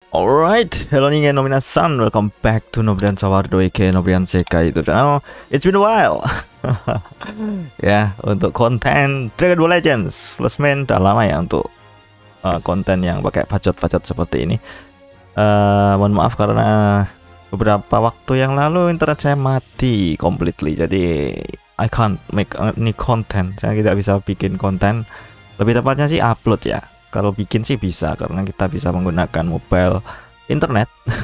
Alright, hello nih Nominasan, welcome back to Nobrian Sawardo aka Nobrian Sekai itu channel. It's been a while. Ya, untuk konten Dragon Ball Legends Plus Main udah lama ya untuk konten yang pakai bacot-bacot seperti ini. Mohon maaf karena beberapa waktu yang lalu internet saya mati completely, jadi I can't make any content. Saya tidak bisa bikin konten. Lebih tepatnya sih upload ya. Kalau bikin sih bisa karena kita bisa menggunakan mobile internet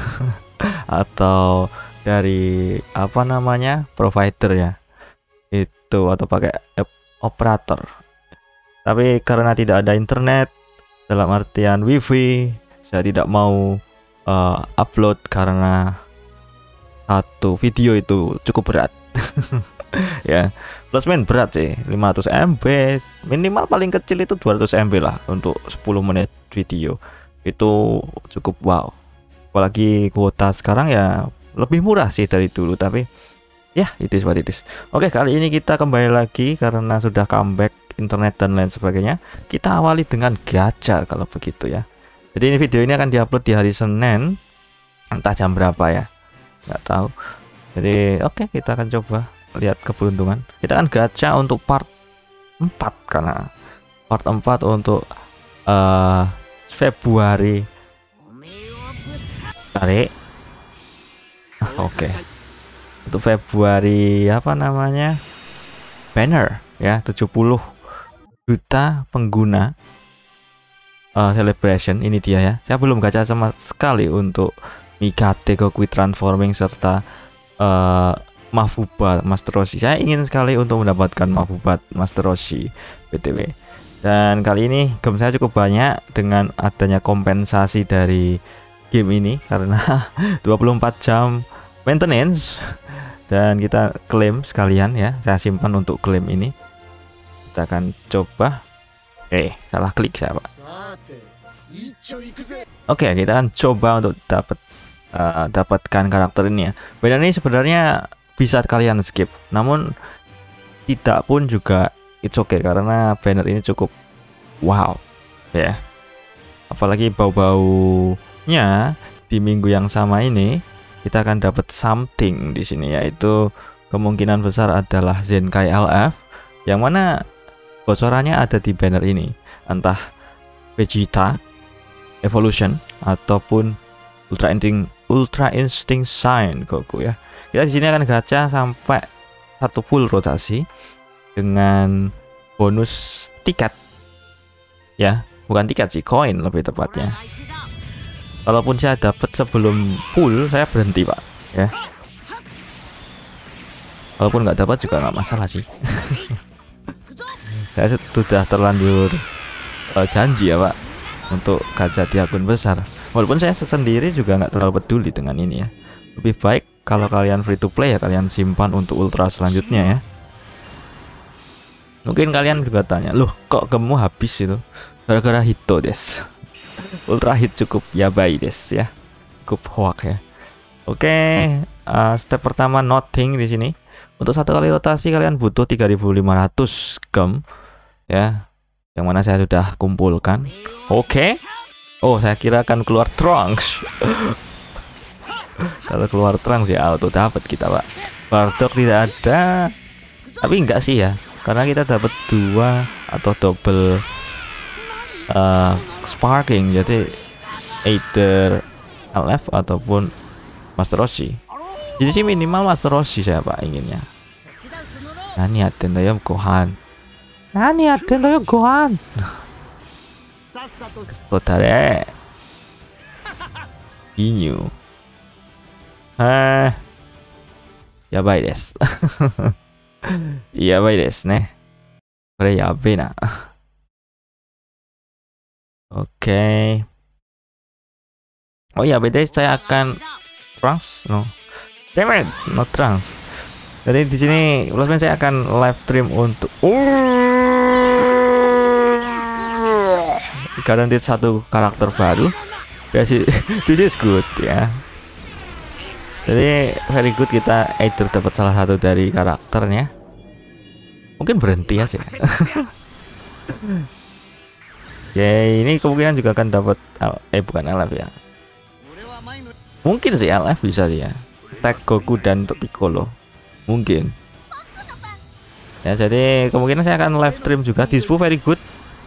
atau dari apa namanya provider ya itu, atau pakai app operator. Tapi karena tidak ada internet, dalam artian wifi, saya tidak mau upload karena satu video itu cukup berat. Ya, Plus Main berat sih, 500 MB minimal, paling kecil itu 200 MB lah untuk 10 menit video. Itu cukup wow, apalagi kuota sekarang ya lebih murah sih dari dulu, tapi ya itu what it is. Oke, kali ini kita kembali lagi karena sudah comeback internet dan lain sebagainya. Kita awali dengan gacha kalau begitu ya. Jadi ini video ini akan diupload di hari Senin, entah jam berapa ya, nggak tahu. Jadi oke, kita akan coba lihat keberuntungan. Kita kan gacha untuk part 4 karena part 4 untuk Februari. Tarik. Oke. Untuk Februari apa namanya? Banner ya, 70 juta pengguna celebration ini dia ya. Saya belum gacha sama sekali untuk Mikate Goku Transforming serta Mafuba Master Roshi. Saya ingin sekali untuk mendapatkan Mafuba Master Roshi BTW. Dan kali ini game saya cukup banyak dengan adanya kompensasi dari game ini karena 24 jam maintenance, dan kita klaim sekalian ya. Saya simpan untuk klaim ini. Kita akan coba. Salah klik saya, Pak. Oke, kita akan coba untuk dapatkan karakter ini ya. Banner ini sebenarnya bisa kalian skip, namun tidak pun juga it's okay karena banner ini cukup wow ya. Apalagi bau-baunya di minggu yang sama ini kita akan dapat something di sini, yaitu kemungkinan besar adalah Zenkai LF, yang mana bocorannya ada di banner ini, entah Vegeta Evolution ataupun Ultra Instinct Sign Goku ya. Kita di sini akan gacha sampai satu full rotasi dengan bonus tiket ya, bukan tiket sih, koin lebih tepatnya. Walaupun saya dapat sebelum full, saya berhenti Pak ya. Walaupun nggak dapat juga nggak masalah sih. Saya sudah terlanjur janji ya Pak untuk gacha di akun besar. Walaupun saya sendiri juga nggak terlalu peduli dengan ini ya. Lebih baik kalau kalian free to play ya kalian simpan untuk ultra selanjutnya ya. Mungkin kalian juga tanya, loh kok kamu habis itu? Gara-gara Hito des. Ultra hit cukup yabai des ya. Cukup hoak ya. Oke, step pertama nothing di sini. Untuk satu kali rotasi kalian butuh 3.500 gem ya. Yang mana saya sudah kumpulkan. Oke. Oh, saya kira akan keluar Trunks. Kalau keluar Trunks ya auto dapat kita Pak. Bardock tidak ada, tapi enggak sih ya, karena kita dapat 2 atau double sparking, jadi either LF ataupun Master Roshi. Jadi sih minimal Master Roshi saya Pak inginnya. Nani aten yo Gohan. Nani aten yo Gohan. Kotare Inyu. Yabai desu. Yabai desu ne. Kore yabe na. Oke. Oh ya, beda saya akan Trunks, no. Damn it, no Trunks. Jadi di sini Plus Main saya akan live stream untuk guaranteed satu karakter baru. This is good ya. Jadi very good, kita either dapat salah satu dari karakternya. Mungkin berhenti ya sih. Ya ini kemungkinan juga akan dapat bukan LF ya. Mungkin sih LF bisa sih ya. Tag Goku dan untuk Piccolo. Mungkin. Ya, jadi kemungkinan saya akan live stream juga. Dispu very good.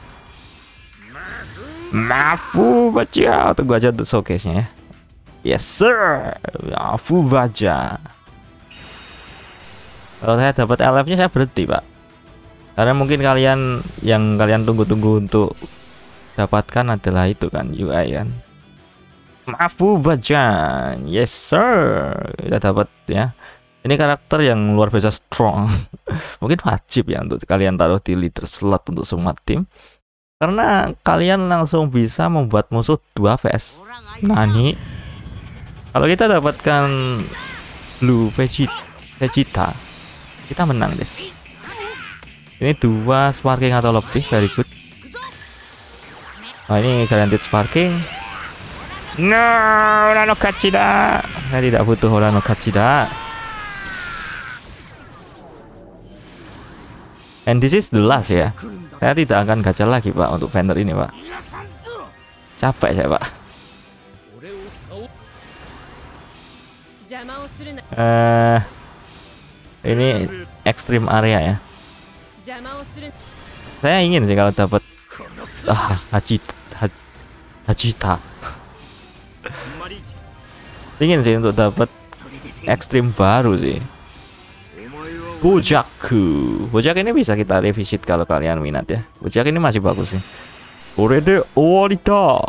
Mafu baca. Tunggu aja untuk showcase-nya ya. Yes sir. Mafu baca. Kalau saya dapat LF-nya saya berhenti, Pak. Karena mungkin kalian yang kalian tunggu-tunggu untuk dapatkan adalah itu kan, UI kan. Mafu baca. Yes sir. Kita dapat ya. Ini karakter yang luar biasa strong. Mungkin wajib ya untuk kalian taruh di leader slot untuk semua tim. Karena kalian langsung bisa membuat musuh 2 vs. Nani. Kalau kita dapatkan Blue Vegeta, kita menang guys. Ini 2 sparking atau lebih, very good. Nah, ini guaranteed sparking. No, Urano Kachida. Saya tidak butuh Urano Kachida. And this is the last ya. Saya tidak akan gacha lagi Pak untuk banner ini Pak. Capek saya Pak. Ini extreme area ya. Saya ingin sih kalau dapat Hachita. Ingin sih untuk dapat ekstrim baru sih. Bojak ini bisa kita revisit kalau kalian minat ya. Bojak ini masih bagus sih. Orede Owarita.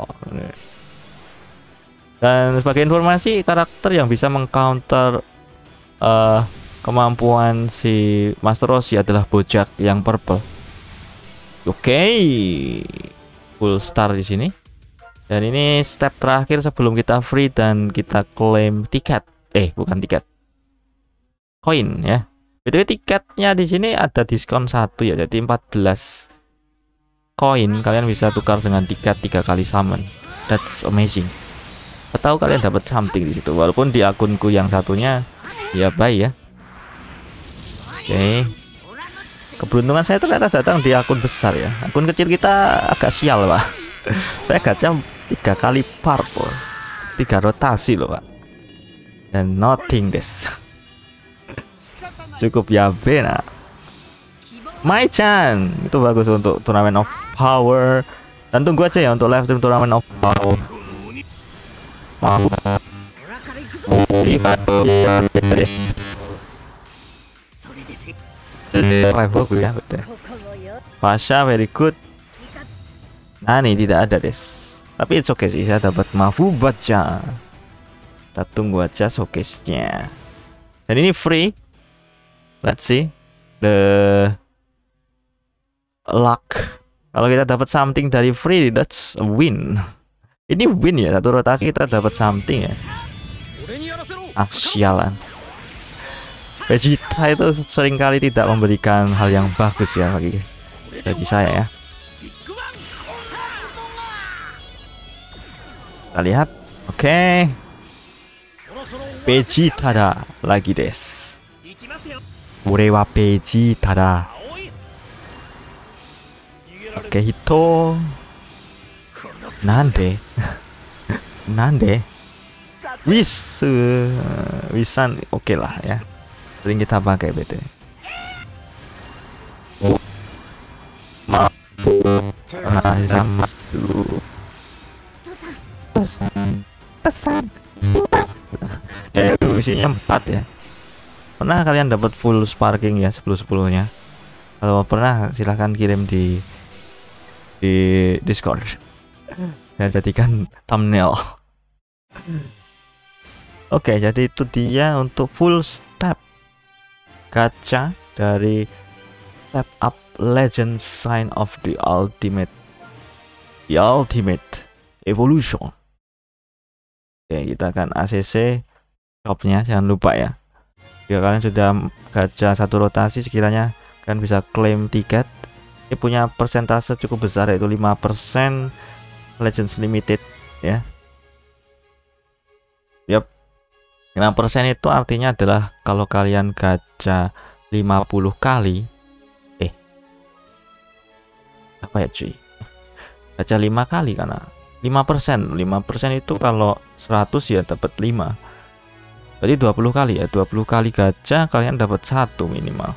Dan sebagai informasi, karakter yang bisa mengcounter kemampuan si Master Roshi adalah Bojak yang purple. Oke. Full star di sini. Dan ini step terakhir sebelum kita free dan kita claim tiket. Bukan tiket. Koin ya. Jadi tiketnya di sini ada diskon 1 ya. Jadi 14 koin kalian bisa tukar dengan tiket 3 kali summon. That's amazing. Atau kalian dapat something di situ. Walaupun di akunku yang satunya ya bye ya. Oke. Keberuntungan saya ternyata datang di akun besar ya. Akun kecil kita agak sial Pak. Saya gacha 3 kali purple, 3 rotasi loh Pak. Dan nothing guys. Cukup ya Bena. Mai-chan itu bagus untuk turnamen of power. Dan tunggu aja ya untuk live stream turnamen of power. Level ya betul. Pasha very good. Nani tidak ada des. Tapi it's okay sih, saya dapat Mafu baca. Kita tunggu aja showcase-nya. Dan ini free. Let's see the luck. Kalau kita dapat something dari free, that's a win. Ini win ya, satu rotasi kita dapat something ya. Sialan. Vegeta itu seringkali tidak memberikan hal yang bagus ya bagi saya ya. Kita lihat, oke. Vegeta lagi des. Urewa Vegeta da. Oke, Hito. Nande. Wisan oke lah ya. Sering kita pakai BT. Isinya 4 ya. Pernah kalian dapat full sparking ya 10-10-nya? Kalau pernah silahkan kirim di Discord. Saya jadikan thumbnail. Oke, jadi itu dia untuk full step gacha dari Step Up Legend Sign of the Ultimate Evolution. Oke, kita akan ACC shopnya, jangan lupa ya. Jika kalian sudah gacha 1 rotasi, sekiranya kalian bisa klaim tiket. Ini punya persentase cukup besar, yaitu 5% Legends Limited ya. Yap, 5% itu artinya adalah kalau kalian gacha 50 kali apa ya cuy, gacha 5 kali karena 5%. 5% itu kalau 100 ya dapat 5. Berarti 20 kali ya. 20 kali gacha kalian dapat 1 minimal.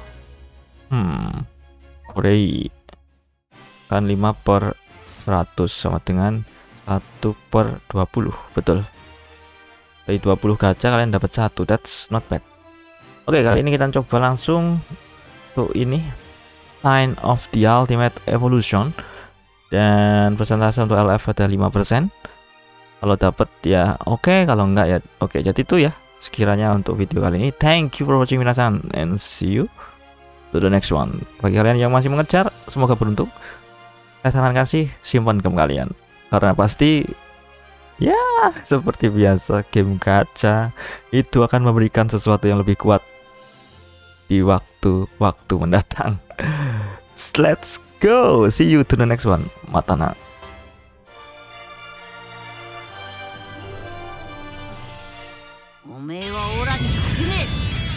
Korei kan 5 per 100 sama dengan 1 per 20. Betul. Dari 20 gacha kalian dapat 1. That's not bad. Oke, kali ini kita coba langsung tuh ini Sign of the Ultimate Evolution, dan persentase untuk LF ada 5%. Kalau dapat ya oke, kalau enggak ya oke. Jadi itu ya sekiranya untuk video kali ini. Thank you for watching minasan, and see you to the next one. Bagi kalian yang masih mengejar, semoga beruntung. Saya sarankan sih simpan game kalian, karena pasti ya seperti biasa game gacha itu akan memberikan sesuatu yang lebih kuat di waktu-waktu mendatang. Let's go. See you to the next one. Matana. おめえはオラに勝てねえ。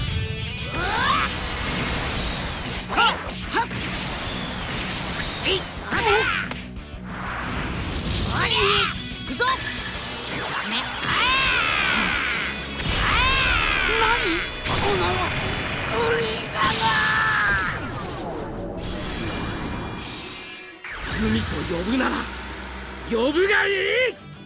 はっはっ。せい。あれ。おい。行くぞ。やめ。何？このフリーザが。罪と呼ぶなら呼ぶがいい。